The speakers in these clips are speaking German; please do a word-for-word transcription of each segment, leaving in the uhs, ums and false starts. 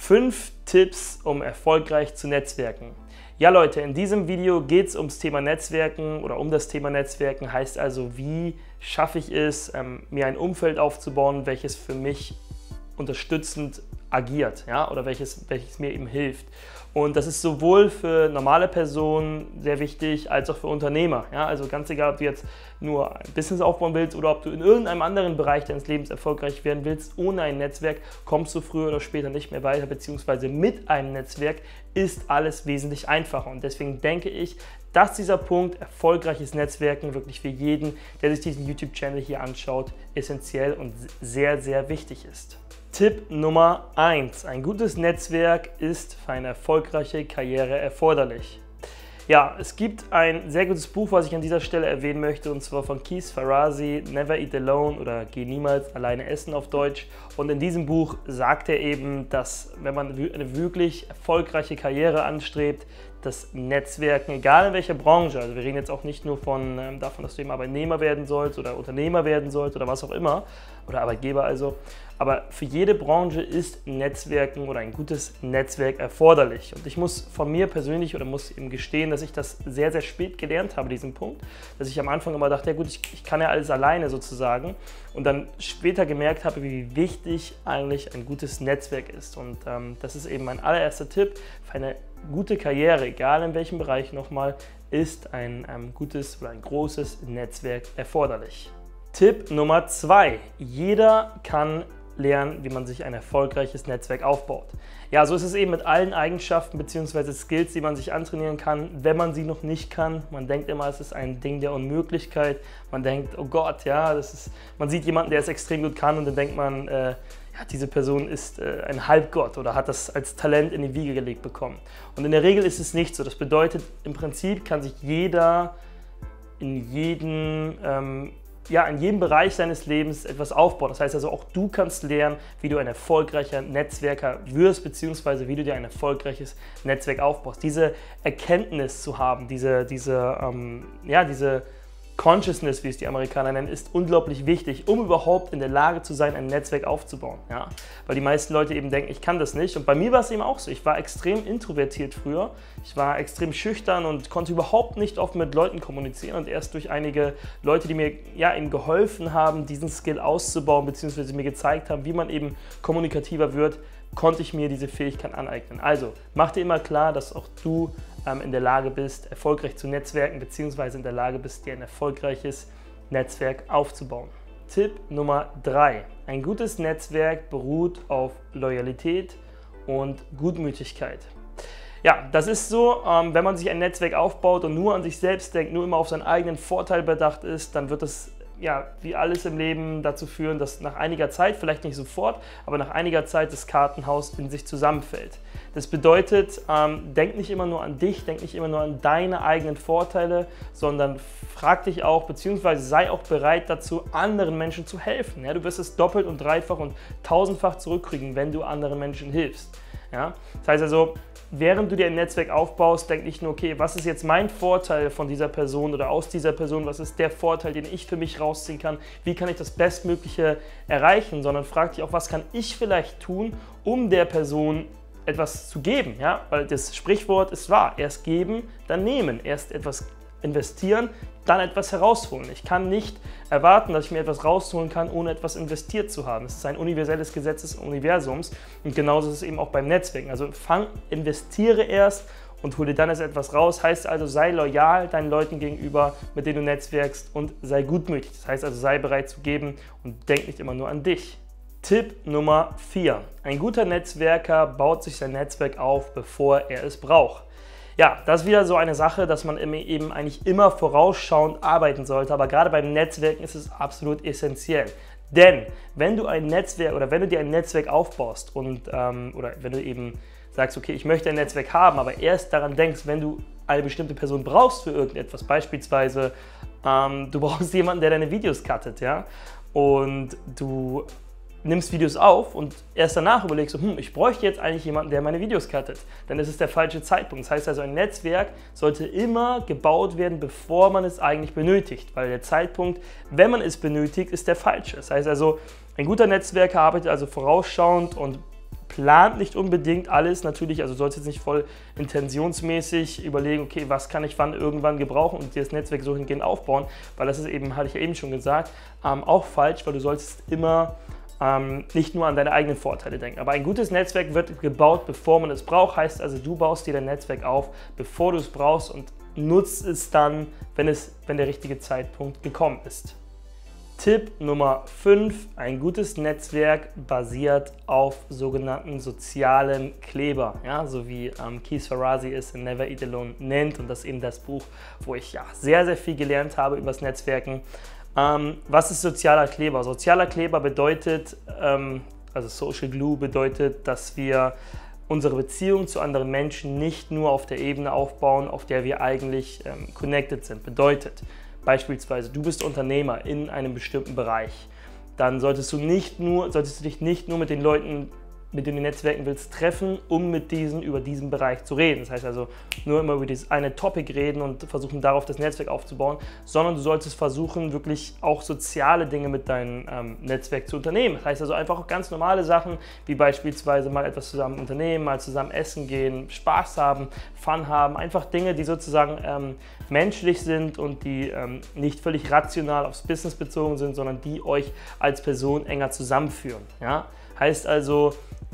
Fünf Tipps, um erfolgreich zu netzwerken. Ja Leute, in diesem Video geht es ums Thema Netzwerken oder um das Thema Netzwerken, heißt also, wie schaffe ich es, ähm, mir ein Umfeld aufzubauen, welches für mich unterstützend agiert, ja, oder welches, welches mir eben hilft. Und das ist sowohl für normale Personen sehr wichtig, als auch für Unternehmer. Ja? Also ganz egal, ob du jetzt nur ein Business aufbauen willst oder ob du in irgendeinem anderen Bereich deines Lebens erfolgreich werden willst, ohne ein Netzwerk kommst du früher oder später nicht mehr weiter, beziehungsweise mit einem Netzwerk ist alles wesentlich einfacher. Und deswegen denke ich, dass dieser Punkt erfolgreiches Netzwerken wirklich für jeden, der sich diesen YouTube-Channel hier anschaut, essentiell und sehr, sehr wichtig ist. Tipp Nummer eins. Ein gutes Netzwerk ist für eine erfolgreiche Karriere erforderlich. Ja, es gibt ein sehr gutes Buch, was ich an dieser Stelle erwähnen möchte, und zwar von Keith Ferrazzi, Never Eat Alone oder Geh niemals alleine essen auf Deutsch. Und in diesem Buch sagt er eben, dass wenn man eine wirklich erfolgreiche Karriere anstrebt, das Netzwerken, egal in welcher Branche, also wir reden jetzt auch nicht nur von, ähm, davon, dass du eben Arbeitnehmer werden sollst oder Unternehmer werden sollst oder was auch immer, oder Arbeitgeber also, aber für jede Branche ist Netzwerken oder ein gutes Netzwerk erforderlich. Und ich muss von mir persönlich oder muss eben gestehen, dass ich das sehr, sehr spät gelernt habe, diesen Punkt, dass ich am Anfang immer dachte, ja gut, ich, ich kann ja alles alleine sozusagen, und dann später gemerkt habe, wie wichtig eigentlich ein gutes Netzwerk ist. Und ähm, das ist eben mein allererster Tipp für eine gute Karriere, egal in welchem Bereich nochmal, ist ein ähm, gutes oder ein großes Netzwerk erforderlich. Tipp Nummer zwei. Jeder kann lernen, wie man sich ein erfolgreiches Netzwerk aufbaut. Ja, so ist es eben mit allen Eigenschaften bzw. Skills, die man sich antrainieren kann, wenn man sie noch nicht kann. Man denkt immer, es ist ein Ding der Unmöglichkeit. Man denkt, oh Gott, ja, das ist, man sieht jemanden, der es extrem gut kann, und dann denkt man, äh, ja, diese Person ist äh, ein Halbgott oder hat das als Talent in die Wiege gelegt bekommen. Und in der Regel ist es nicht so. Das bedeutet, im Prinzip kann sich jeder in jedem ähm, ja, in jedem Bereich seines Lebens etwas aufbaut. Das heißt also, auch du kannst lernen, wie du ein erfolgreicher Netzwerker wirst, beziehungsweise wie du dir ein erfolgreiches Netzwerk aufbaust. Diese Erkenntnis zu haben, diese, diese, ähm, ja, diese Consciousness, wie es die Amerikaner nennen, ist unglaublich wichtig, um überhaupt in der Lage zu sein, ein Netzwerk aufzubauen. Ja? Weil die meisten Leute eben denken, ich kann das nicht. Und bei mir war es eben auch so. Ich war extrem introvertiert früher. Ich war extrem schüchtern und konnte überhaupt nicht offen mit Leuten kommunizieren. Und erst durch einige Leute, die mir ja eben geholfen haben, diesen Skill auszubauen, beziehungsweise mir gezeigt haben, wie man eben kommunikativer wird, konnte ich mir diese Fähigkeit aneignen. Also, mach dir immer klar, dass auch du ähm, in der Lage bist, erfolgreich zu netzwerken, beziehungsweise in der Lage bist, dir ein erfolgreiches Netzwerk aufzubauen. Tipp Nummer drei. Ein gutes Netzwerk beruht auf Loyalität und Gutmütigkeit. Ja, das ist so, ähm, wenn man sich ein Netzwerk aufbaut und nur an sich selbst denkt, nur immer auf seinen eigenen Vorteil bedacht ist, dann wird es, ja, wie alles im Leben dazu führen, dass nach einiger Zeit, vielleicht nicht sofort, aber nach einiger Zeit das Kartenhaus in sich zusammenfällt. Das bedeutet, ähm, denk nicht immer nur an dich, denk nicht immer nur an deine eigenen Vorteile, sondern frag dich auch, beziehungsweise sei auch bereit dazu, anderen Menschen zu helfen. Ja, du wirst es doppelt und dreifach und tausendfach zurückkriegen, wenn du anderen Menschen hilfst. Ja? Das heißt also, während du dir ein Netzwerk aufbaust, denk nicht nur, okay, was ist jetzt mein Vorteil von dieser Person oder aus dieser Person, was ist der Vorteil, den ich für mich rausziehen kann, wie kann ich das Bestmögliche erreichen, sondern frag dich auch, was kann ich vielleicht tun, um der Person etwas zu geben, ja? Weil das Sprichwort ist wahr, erst geben, dann nehmen, erst etwas investieren, dann etwas herausholen. Ich kann nicht erwarten, dass ich mir etwas rausholen kann, ohne etwas investiert zu haben. Es ist ein universelles Gesetz des Universums, und genauso ist es eben auch beim Netzwerken. Also fang, investiere erst und hol dir dann erst etwas raus. Heißt also, sei loyal deinen Leuten gegenüber, mit denen du netzwerkst, und sei gutmütig. Das heißt also, sei bereit zu geben und denk nicht immer nur an dich. Tipp Nummer vier. Ein guter Netzwerker baut sich sein Netzwerk auf, bevor er es braucht. Ja, das ist wieder so eine Sache, dass man eben eigentlich immer vorausschauend arbeiten sollte, aber gerade beim Netzwerken ist es absolut essentiell. Denn wenn du ein Netzwerk oder wenn du dir ein Netzwerk aufbaust und ähm, oder wenn du eben sagst, okay, ich möchte ein Netzwerk haben, aber erst daran denkst, wenn du eine bestimmte Person brauchst für irgendetwas, beispielsweise ähm, du brauchst jemanden, der deine Videos cuttet, ja, und du nimmst Videos auf und erst danach überlegst du, hm, ich bräuchte jetzt eigentlich jemanden, der meine Videos cuttet. Dann ist es der falsche Zeitpunkt. Das heißt also, ein Netzwerk sollte immer gebaut werden, bevor man es eigentlich benötigt, weil der Zeitpunkt, wenn man es benötigt, ist der falsche. Das heißt also, ein guter Netzwerker arbeitet also vorausschauend und plant nicht unbedingt alles natürlich, also du sollst jetzt nicht voll intentionsmäßig überlegen, okay, was kann ich wann irgendwann gebrauchen und dir das Netzwerk so hingehend aufbauen, weil das ist eben, hatte ich ja eben schon gesagt, ähm, auch falsch, weil du solltest immer ähm, nicht nur an deine eigenen Vorteile denken. Aber ein gutes Netzwerk wird gebaut, bevor man es braucht, heißt also, du baust dir dein Netzwerk auf, bevor du es brauchst und nutzt es dann, wenn, es, wenn der richtige Zeitpunkt gekommen ist. Tipp Nummer fünf. Ein gutes Netzwerk basiert auf sogenannten sozialen Kleber, ja, so wie ähm, Keith Ferrazzi es in Never Eat Alone nennt, und das ist eben das Buch, wo ich ja sehr, sehr viel gelernt habe über das Netzwerken. Ähm, was ist sozialer Kleber? Sozialer Kleber bedeutet, ähm, also Social Glue bedeutet, dass wir unsere Beziehung zu anderen Menschen nicht nur auf der Ebene aufbauen, auf der wir eigentlich ähm, connected sind. Bedeutet, beispielsweise, du bist Unternehmer in einem bestimmten Bereich, dann solltest du, nicht nur, solltest du dich nicht nur mit den Leuten, mit denen du netzwerken willst, treffen, um mit diesen über diesen Bereich zu reden. Das heißt also, nur immer über dieses eine Topic reden und versuchen, darauf das Netzwerk aufzubauen, sondern du solltest versuchen, wirklich auch soziale Dinge mit deinem ähm, Netzwerk zu unternehmen. Das heißt also einfach auch ganz normale Sachen, wie beispielsweise mal etwas zusammen unternehmen, mal zusammen essen gehen, Spaß haben, Fun haben, einfach Dinge, die sozusagen ähm, menschlich sind und die ähm, nicht völlig rational aufs Business bezogen sind, sondern die euch als Person enger zusammenführen. Ja? Heißt also,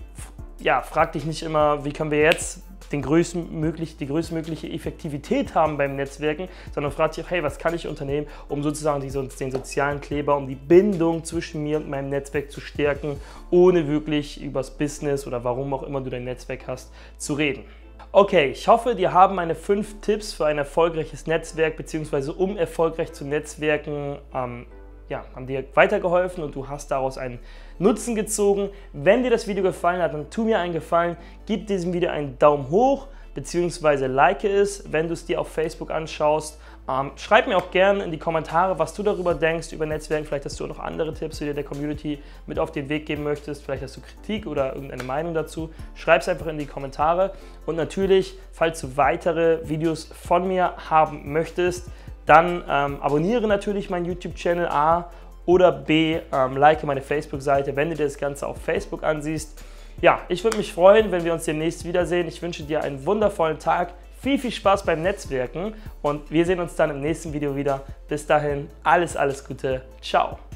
ja, frag dich nicht immer, wie können wir jetzt den größtmöglich, die größtmögliche Effektivität haben beim Netzwerken, sondern frag dich auch, hey, was kann ich unternehmen, um sozusagen die, den sozialen Kleber, um die Bindung zwischen mir und meinem Netzwerk zu stärken, ohne wirklich übers Business oder warum auch immer du dein Netzwerk hast, zu reden. Okay, ich hoffe, dir haben meine fünf Tipps für ein erfolgreiches Netzwerk bzw. um erfolgreich zu netzwerken ähm, ja, haben dir weitergeholfen und du hast daraus einen Nutzen gezogen. Wenn dir das Video gefallen hat, dann tu mir einen Gefallen, gib diesem Video einen Daumen hoch bzw. like es, wenn du es dir auf Facebook anschaust. Ähm, schreib mir auch gerne in die Kommentare, was du darüber denkst, über Netzwerken. Vielleicht hast du auch noch andere Tipps, die du der Community mit auf den Weg geben möchtest. Vielleicht hast du Kritik oder irgendeine Meinung dazu. Schreib es einfach in die Kommentare. Und natürlich, falls du weitere Videos von mir haben möchtest, dann ähm, abonniere natürlich meinen YouTube-Channel A oder B, ähm, like meine Facebook-Seite, wenn du dir das Ganze auf Facebook ansiehst. Ja, ich würde mich freuen, wenn wir uns demnächst wiedersehen. Ich wünsche dir einen wundervollen Tag, viel, viel Spaß beim Netzwerken und wir sehen uns dann im nächsten Video wieder. Bis dahin, alles, alles Gute. Ciao.